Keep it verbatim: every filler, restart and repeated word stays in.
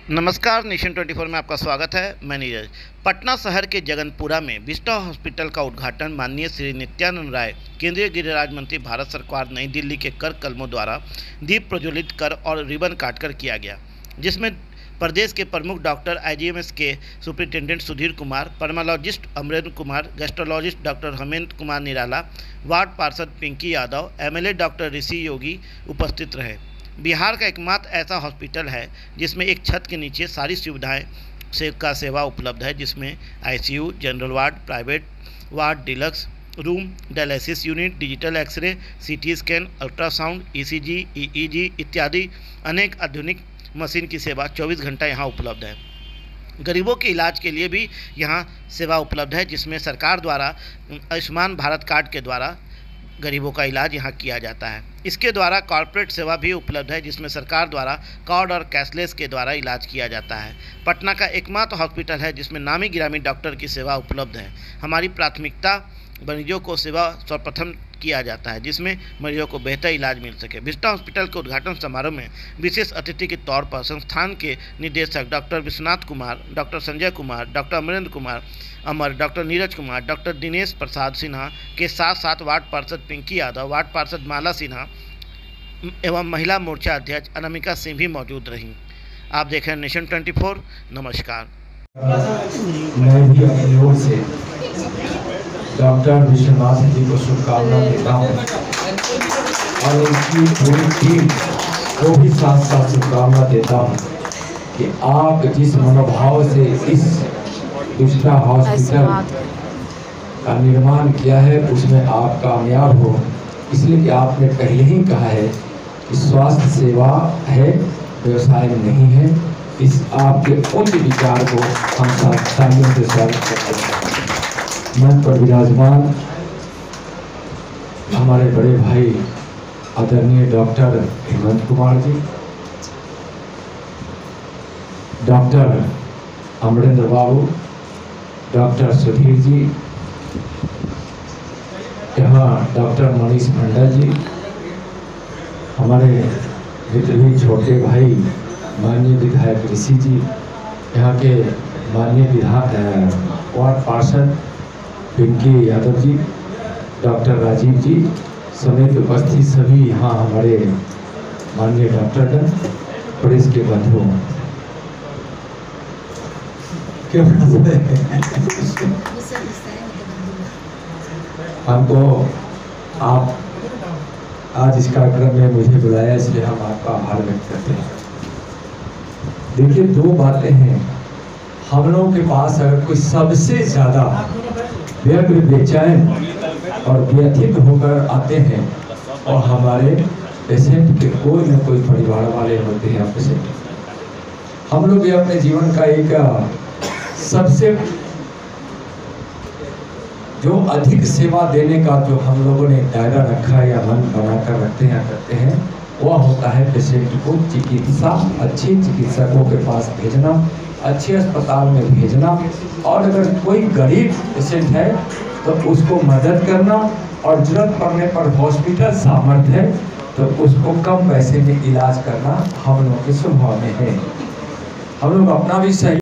नमस्कार, नेशन चौबीस में आपका स्वागत है। मैं नीरज। पटना शहर के जगनपुरा में विस्टा हॉस्पिटल का उद्घाटन माननीय श्री नित्यानंद राय, केंद्रीय गृह राज्य मंत्री, भारत सरकार, नई दिल्ली के कर कलमों द्वारा दीप प्रज्वलित कर और रिबन काटकर किया गया, जिसमें प्रदेश के प्रमुख डॉक्टर, आईजीएमएस के सुपरिटेंडेंट सुधीर कुमार, पर्मालॉजिस्ट Amarendra Kumar, gastrologist doctor Hemant Kumar Nirala, ward पार्षद पिंकी यादव, एमएलए डॉक्टर ऋषि योगी उपस्थित रहे। बिहार का एकमात्र ऐसा हॉस्पिटल है जिसमें एक छत के नीचे सारी सुविधाएं से का सेवा उपलब्ध है, जिसमें ICU, general ward, private ward, deluxe room, dialysis unit, digital x ray, CT scan, ultrasound, ECG, EEG इत्यादि अनेक आधुनिक मशीन की सेवा चौबीस घंटा यहाँ उपलब्ध है। गरीबों के इलाज के लिए भी यहाँ सेवा उपलब्ध है, जिसमें सरकार द्वारा आयुष्मान भारत कार्ड के द्वारा गरीबों का इलाज यहाँ किया जाता है। इसके द्वारा कॉर्पोरेट सेवा भी उपलब्ध है, जिसमें सरकार द्वारा कार्ड और कैशलेस के द्वारा इलाज किया जाता है। पटना का एकमात्र हॉस्पिटल है जिसमें नामी गिरामी डॉक्टर की सेवा उपलब्ध है। हमारी प्राथमिकता मरीजों को सेवा सर्वप्रथम किया जाता है, जिसमें मरीजों को बेहतर इलाज मिल सके। विस्टा हॉस्पिटल के उद्घाटन समारोह में विशेष अतिथि के तौर पर संस्थान के निदेशक doctor Vishwanath Kumar, doctor Sanjay Kumar, doctor Amarendra Kumar Amar, doctor Neeraj Kumar, doctor Dinesh Prasad Sinha के साथ साथ वार्ड पार्षद पिंकी यादव, वार्ड पार्षद माला सिन्हा एवं महिला मोर्चा अध्यक्ष अनामिका सिंह भी मौजूद रहीं। आप देख रहे हैं नेशन चौबीस। नमस्कार। मैं भी अपनी ओर से डॉक्टर विश्वनाथ जी को शुभकामना देता हूँ और उनकी पूरी टीम को भी साथ साथ शुभकामना देता हूँ कि आप जिस मनोभाव से इस विस्टा हॉस्पिटल का निर्माण किया है उसमें आप कामयाब हो, इसलिए कि आपने पहले ही कहा है कि स्वास्थ्य सेवा है, व्यवसाय नहीं है। इस आपके उच्च विचार को हम साथियों से स्वागत करते हैं। मंच पर विराजमान हमारे बड़े भाई आदरणीय doctor Hemant Kumar ji, doctor Amarendra Babu, doctor Sudhir ji, यहाँ डॉक्टर मनीष मंडल जी, हमारे मित्र भी छोटे भाई माननीय विधायक ऋषि जी, यहाँ के माननीय विधायक वार्ड पार्षद पिंकी यादव जी, डॉक्टर राजीव जी समेत उपस्थित सभी यहाँ हमारे माननीय डॉक्टर प्रेस के बंधुओं, हमको आप आज इस कार्यक्रम में मुझे बुलाया, इसलिए हम आपका आभार व्यक्त करते हैं। देखिए, दो बातें हैं। हम लोगों के पास अगर कोई सबसे ज्यादा व्यग्र, बेचैन और व्यथित होकर आते हैं और हमारे पेशेंट के कोई न कोई परिवार वाले होते हैं पेशेंट। हम लोग ये अपने जीवन का एक सबसे जो अधिक सेवा देने का जो हम लोगों ने दायरा रखा है या मन बनाकर रखते हैं करते हैं, वह होता है पेशेंट को चिकित्सा, अच्छे चिकित्सकों के पास भेजना, अच्छे अस्पताल में भेजना, और अगर कोई गरीब पेशेंट है तो उसको मदद करना, और जरूरत पड़ने पर हॉस्पिटल सामर्थ्य है तो उसको कम पैसे में इलाज करना हम लोगों के स्वभाव में है। हम लोग अपना भी सही